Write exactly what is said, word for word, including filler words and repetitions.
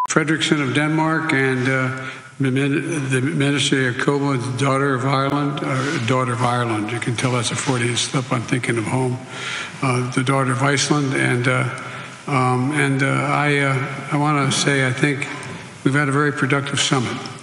Fredrickson of Denmark and uh, the Minister Jacoba, daughter of Ireland, uh, daughter of Ireland. You can tell that's a Freudian slip. I'm thinking of home. Uh, the daughter of Iceland, and uh, um, and uh, I uh, I want to say I think we've had a very productive summit.